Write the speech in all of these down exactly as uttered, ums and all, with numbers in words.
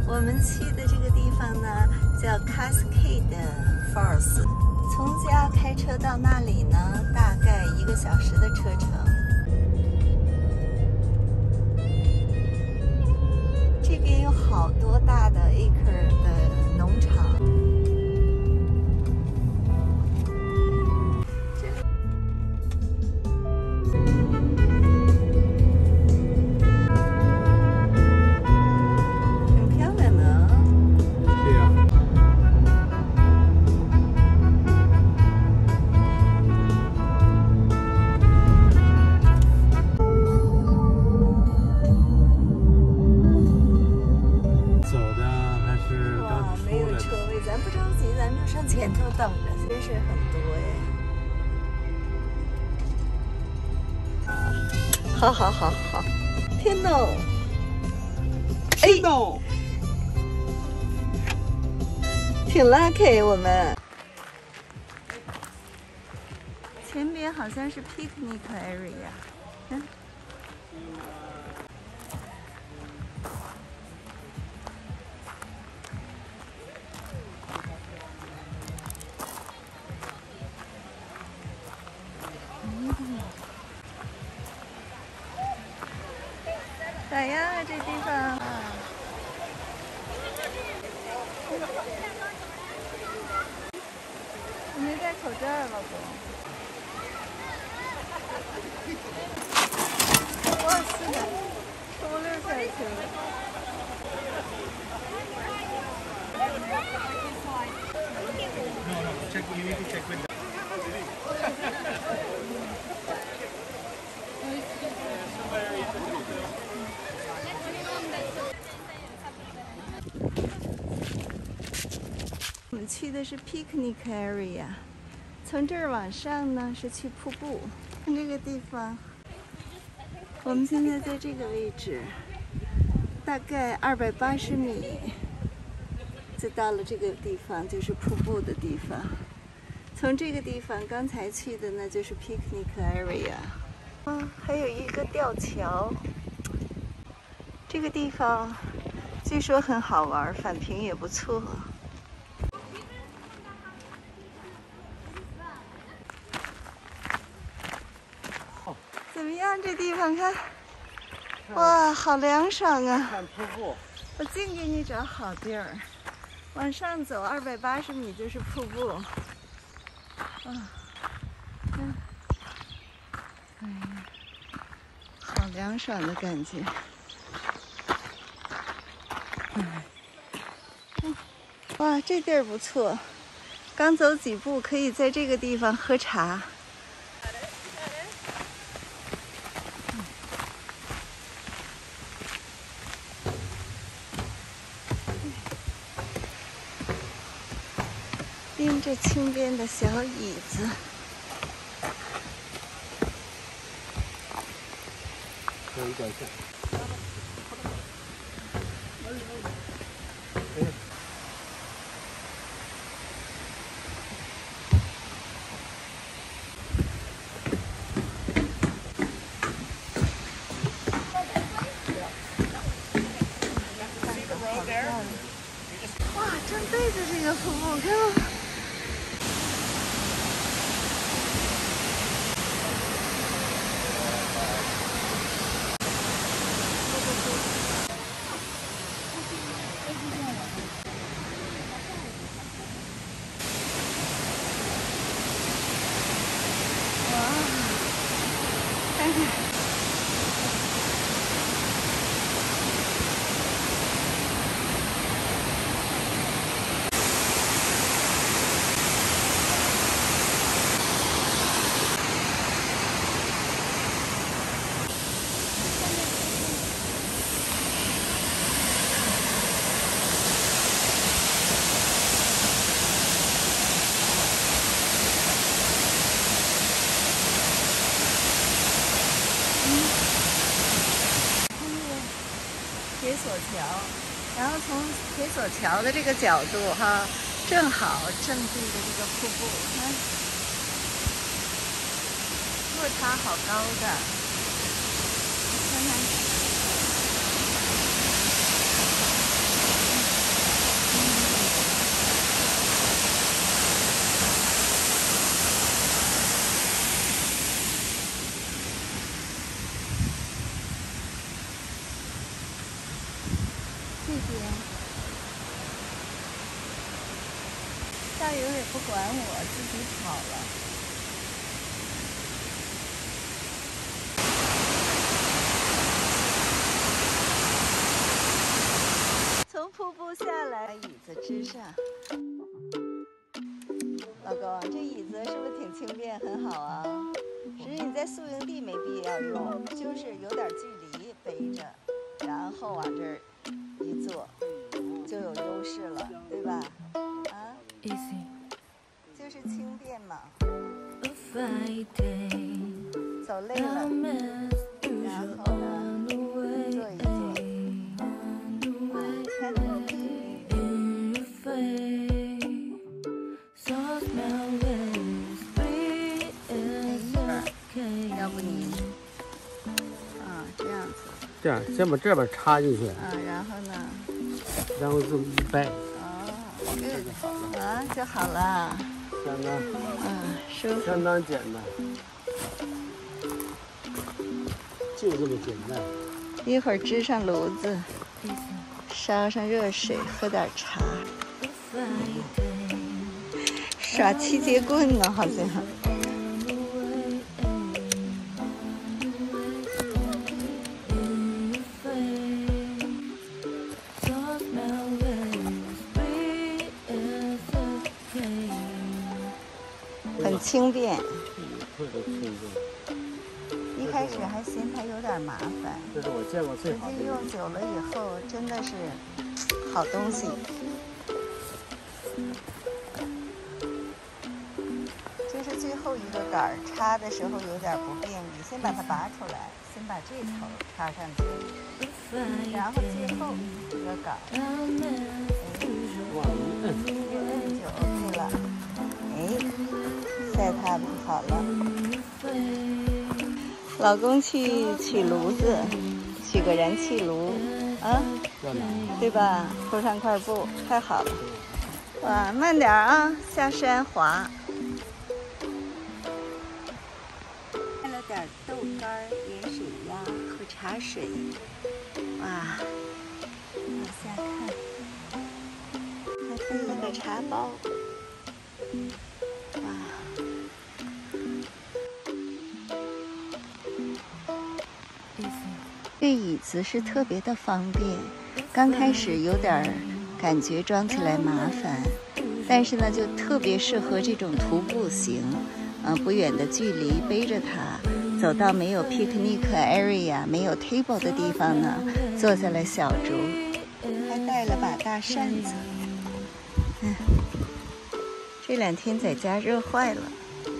我们去的这个地方呢，叫 Cascade Falls。从家开车到那里呢，大概一个小时的车程。这边有好多大的 acre 的农场。 前头等着，真是很多哎！好好好好，天喏，哎，挺 lucky 我们。前边好像是 picnic area， 嗯。 咋样啊，这地方啊？我没戴口罩，老公。哇塞，抽溜下去了。No, no, check. You need to check with them. 我们去的是 picnic area， 从这儿往上呢是去瀑布。看这个地方，我们现在在这个位置，大概二百八十米，就到了这个地方，就是瀑布的地方。从这个地方刚才去的呢就是 picnic area。啊，还有一个吊桥。这个地方据说很好玩，返坪也不错。 怎么样？这地方看，哇，好凉爽啊！ 看瀑布。 我净给你找好地儿，往上走二百八十米就是瀑布。啊，嗯，哎呀，好凉爽的感觉。嗯，哇，这地儿不错，刚走几步可以在这个地方喝茶。 拎着轻便的小椅子， 可以转向。 哇，正对着这个瀑布，看吗？ 铁索桥，然后从铁索桥的这个角度哈，正好正对着这个瀑布，看，落差好高的，看看。 这边。大友也不管我，自己跑了。从瀑布下来，椅子之上。老公，这椅子是不是挺轻便，很好啊？只是你在宿营地没必要用，就是有点距离背着，然后往这儿一坐，就有优势了，对吧？啊，就是轻便嘛。走累了，然后呢，坐一坐。啊，看。要不你，啊，这样子。 这样，先把这边插进去。 啊，然后呢？ 然后这么一掰。 哦，这个就好了。啊，就好了。 相当。 嗯，舒服。 相当简单。就这么简单。 一会儿支上炉子，烧上热水，喝点茶，耍七节棍呢，好像。很轻便。 特别轻便。 一开始还嫌它有点麻烦， 这是我见过最好的。 实际用久了以后，真的是好东西。就是最后一个杆儿插的时候有点不便利，先把它拔出来，先把这头插上去，然后最后这个杆儿，哎， 往一摁， 一摁就 OK 了。哎，晒它好了。老公去取炉子，取个燃气炉，啊，对吧？铺上块布，太好了。哇，慢点啊，下山滑。带了点豆干、盐水鸭和茶水。哇，往下看，还背了个茶包。哇。这椅子是特别的方便，刚开始有点感觉装起来麻烦，但是呢就特别适合这种徒步行，嗯、呃，不远的距离背着它，走到没有 picnic area 没有 table 的地方呢，坐下来小酌，还带了把大扇子。嗯，这两天在家热坏了。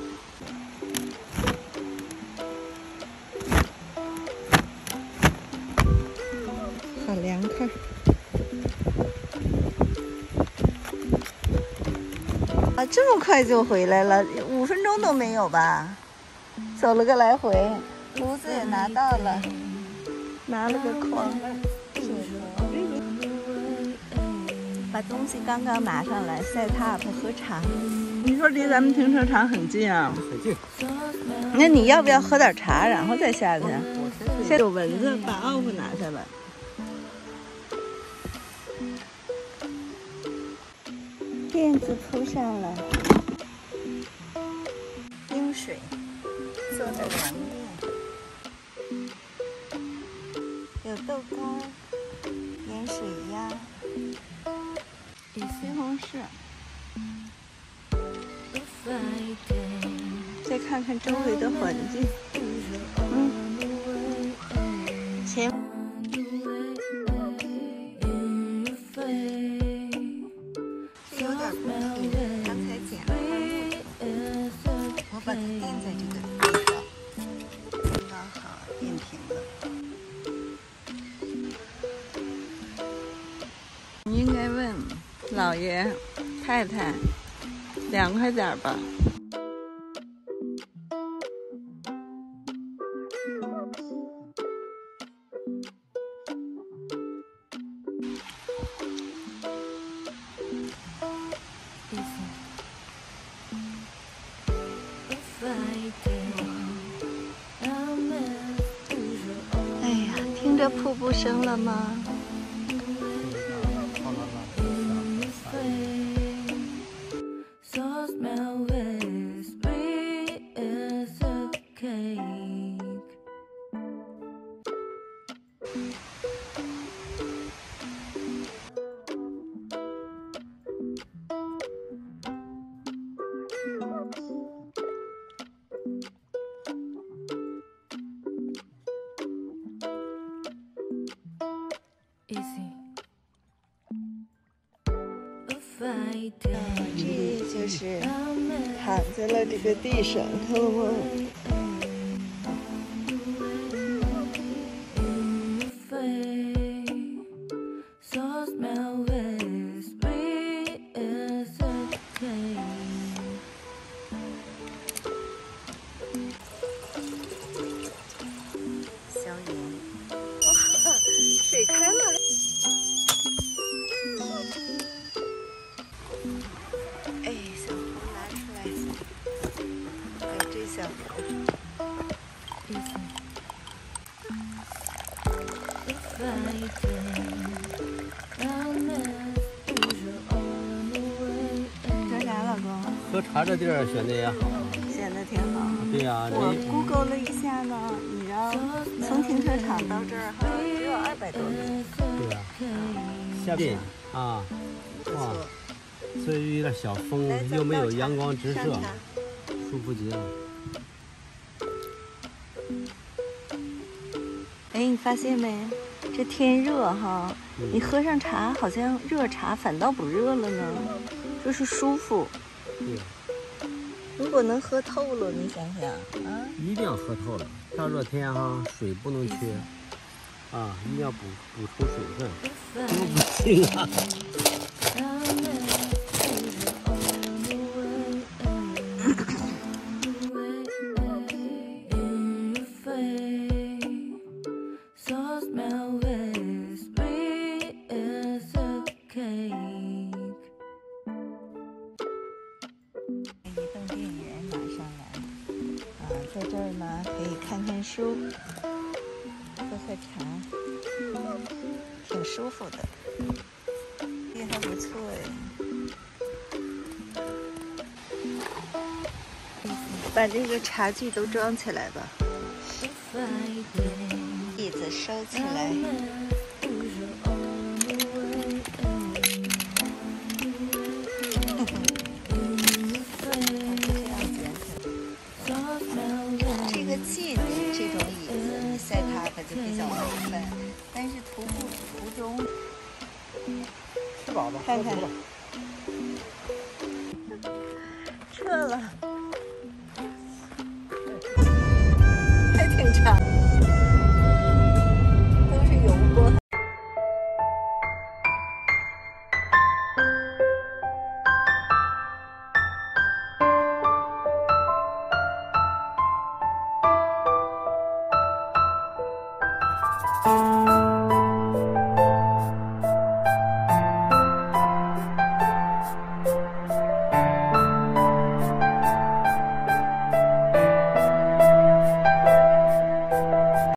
好凉快！啊，这么快就回来了，五分钟都没有吧？走了个来回，炉子也拿到了，拿了个筐，把东西刚刚拿上来 set up 喝茶。你说离咱们停车场很近啊？ 很近。 那你要不要喝点茶，然后再下去？现在有蚊子，把 off 拿下来。垫子铺上了，冰水，做的凉面，有豆干、盐水鸭、西红柿。再看看周围的环境，嗯，前。我把它垫在这个地方，刚刚好垫平了。你应该问老爷、太太，凉快点吧。哎呀，听着瀑布声了吗？ 这就是躺在了这个地上，看了吗？小野，哇，水开了！哎，小壶拿出来，还有这小壶。喝啥，老公？ 喝茶这地儿选的也好。 选的挺好。 对呀、啊， 我 Google 了一下呢，你知道，从停车场到这儿好像只有二百多米。 对呀、啊，下面啊，哇，所以有点小风，又没有阳光直射，舒服极了。 哎，你发现没？这天热哈， 嗯、 你喝上茶，好像热茶反倒不热了呢，就是舒服。 对。 如果能喝透了，你想想啊， 一定要喝透了。大热天哈，水不能缺啊，一定要补补充水分，多不行啊！ 在这儿呢，可以看看书，喝喝茶，挺舒服的，也还不错哎。把这个茶具都装起来吧，椅子收起来。这个近这种椅子，你晒它可就比较麻烦。但是徒步途中， 吃饱了， 看看，撤了，还挺长，都是油锅。嗯。